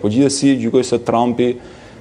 Po gjithsesi gjykoj se Trumpi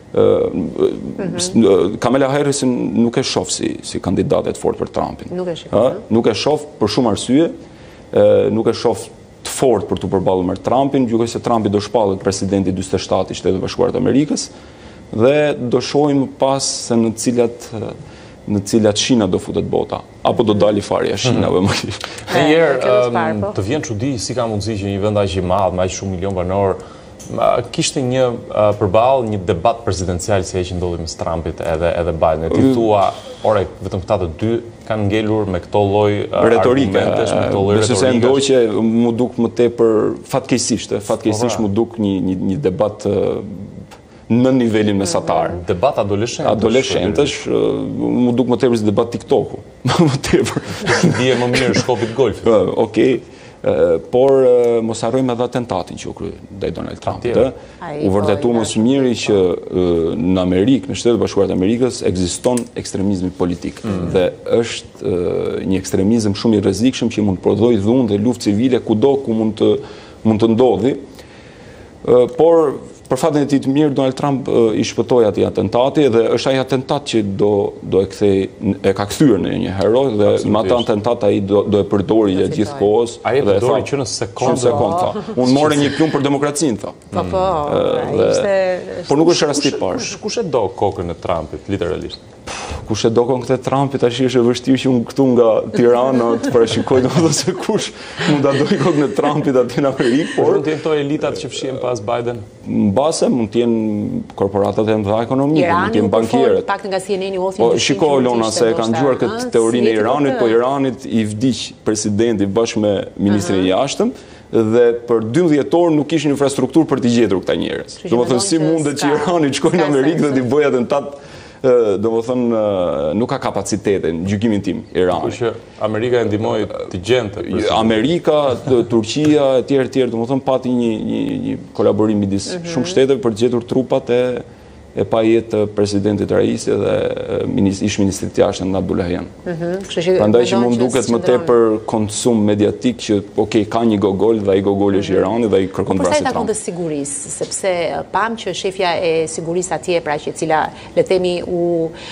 Kamala Harris nuk e shoh si kandidatet fort për Trumpin. Nuk e shoh për shumë arsye, nuk e shoh të fort për të përballur me Trumpin, gjykoj se Trumpi do shpallet presidenti 47 i Shtetit Bashkuar të Amerikës dhe do shohim pas se në cilat shina do futet bota, apo do dali farja shinave më kish. Të vjen çudi si ka mundësi që një vend aq i madh, me aq shumë milion banor, kishte një përballë një debat presidencial si ai që ndodhi mes Trumpit edhe Biden. Ti thua, ore, vetëm këta të dy kanë ngelur me këto lloj retorike, retorike. Se ndoqë mu duk më tepër fatkeqësisht mu duk një debat në nivelin mesatar. Debat adoleshentësh, mu duk më tepër si debat TikToku. Më tepër. Dije më mirë shkopit golfit. Okej. Por mos harrojmë edhe atentatin që u krye ndaj Donald Trumpit. U vërtetu më së miri që në Amerikë, në Shtetet Bashkuara të Amerikës, ekziston ekstremizmi politik. Dhe është një ekstremizëm shumë i rrezikshëm që mund të prodhojë dhunë dhe luftë civile kudo ku mund të ndodhi. Por për fatin e tij të mirë, Donald Trump i shpëtoi atij atentati dhe është ai atentat që do e ka kthyer në një hero dhe me atë atentat ai do e përdori gjatë gjithë kohës. Ai e përdori që në sekondë. Unë morë një pjun për demokracinë, tha. Por nuk është rasti i parë. Kush e do kokën e Trumpit, literalisht? Kush e do kokën e Trumpit, tash është e vështirë që unë këtu nga Tirana të parashikoj domethënë se kush mund ta dojë kokën e Trumpit aty në Amerikë, por mund të jenë këto elitat që fshihen pas Biden. Mbase mund të jenë korporatat e mëdha ekonomike, mund të jenë bankierët. Pak nga CNN-i ofin. Po shiko Lona se e kanë dëgjuar këtë teorinë e Iranit, po Iranit i vdiq presidenti bashkë me ministrin e jashtëm dhe për 12 orë nuk kishin infrastrukturë për të gjetur këta njerëz. Domethënë si mundet që Irani të shkojë në Amerikë dhe të bëjë atentat, domethënë nuk ka kapacitete në gjykimin tim Irani. Që Amerika e ndihmoi të gjente. Amerika, Turqia, etj, domethënë pati një kolaborim midis shumë shteteve për të gjetur trupat e pajetë presidentit Raisi dhe ish ministrit jashtëm Abdullahian. Prandaj që mund duket më tepër konsum mediatik që ka një gogol dhe ai gogol është Irani dhe ai kërkon vrasjen e Trumpit. Por sa i takon të sigurisë, sepse pam që shefja e sigurisë atje, pra që e cila le të themi u